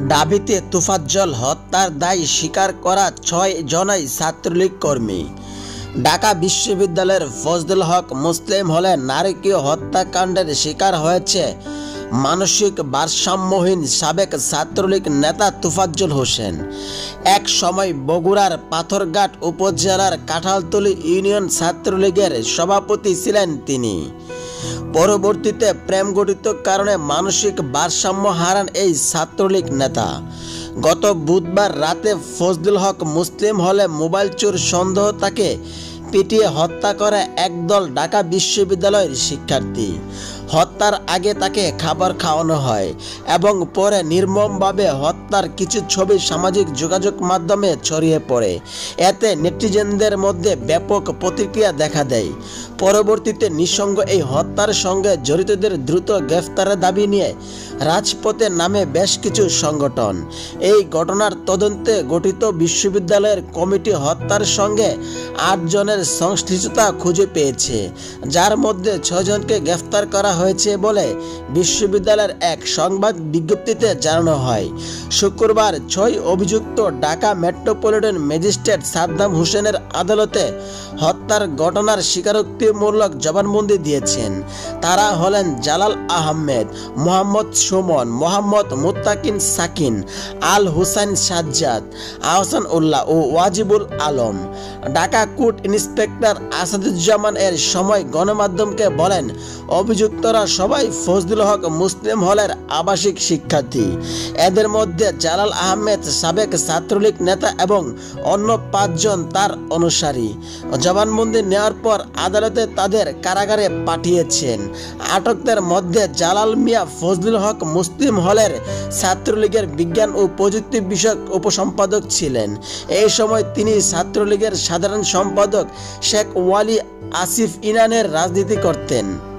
দাবিতে তোফাজ্জল হত্যার দায় স্বীকার করা ৬ জনাই ছাত্রলীগ কর্মী। ঢাকা বিশ্ববিদ্যালয়ের ফজলুল হক মুসলিম হলে নারকীয় হত্যাকাণ্ডের শিকার হয়েছে মানসিক ভারসাম্যহীন সাবেক ছাত্রলীগ নেতা তোফাজ্জল হোসেন। এক সময় বগুড়ার পাথরঘাট উপজেলার কাঁঠালতলী ইউনিয়ন ছাত্রলীগের সভাপতি ছিলেন তিনি। পরবর্তীতে প্রেমঘটিত কারণে মানসিক ভারসাম্য হারান এই ছাত্রলীগ নেতা। গত বুধবার রাতে ফজলুল হক মুসলিম হলে মোবাইল চোর সন্দেহ তাকে পিটিয়ে হত্যা করে একদল ঢাকা বিশ্ববিদ্যালয়ের শিক্ষার্থী। হত্যার আগে তাকে খাবার খাওয়ানো হয় এবং পরে নির্মমভাবে হত্যার কিছু ছবি সামাজিক যোগাযোগ মাধ্যমে ছড়িয়ে পড়ে। এতে নেটিজেনদের মধ্যে ব্যাপক প্রতিক্রিয়া দেখা দেয়। পরবর্তীতে নিঃসঙ্গ এই হত্যার সঙ্গে জড়িতদের দ্রুত গ্রেফতারের দাবি নিয়ে রাজপথে নামে বেশ কিছু সংগঠন। এই ঘটনার তদন্তে গঠিত বিশ্ববিদ্যালয়ের কমিটি হত্যার সঙ্গে ৮ জনের সংশ্লিষ্টতা খুঁজে পেয়েছে, যার মধ্যে ৬ জনকে গ্রেফতার করা হয়েছে বলে বিশ্ববিদ্যালয়ের এক সংবাদ বিজ্ঞপ্তিতে জানানো হয়। শুক্রবার ৬ অভিযুক্ত ঢাকা মেট্রোপলিটন ম্যাজিস্ট্রেট সাদ্দাম হোসেনের আদালতে হত্যার ঘটনার স্বীকারোক্তিমূলক জবানবন্দি দিয়েছেন। তারা হলেন জালাল আহমেদ, মোহাম্মদ সুমন, মোহাম্মদ মুত্তাকিন সাকিন, আল হুসাইন সাজ্জাদ, আহসান উল্লাহ ও ওয়াজিবুল আলম। ঢাকা কোর্ট ইন্সপেক্টর আসাদুজ্জামান এর সময় গণমাধ্যমকে বলেন, অভিযুক্তরা সবাই ফজলুল হক মুসলিম হলের আবাসিক শিক্ষার্থী। এদের মধ্যে জালাল আহমেদ সাবেক ছাত্রলীগ নেতা এবং অন্য ৫ জন তার অনুসারী। জবানবন্দি নেওয়ার পর আদালতে তাদের কারাগারে পাঠিয়েছেন। আটকদের মধ্যে জালাল মিয়া ফজলুল হক মুসলিম হলের ছাত্রলীগের বিজ্ঞান ও প্রযুক্তি বিষয়ক উপসম্পাদক ছিলেন। এই সময় তিনি ছাত্রলীগের সাধারণ সম্পাদক শেখ ওয়ালি আসিফ ইনানের রাজনীতি করতেন।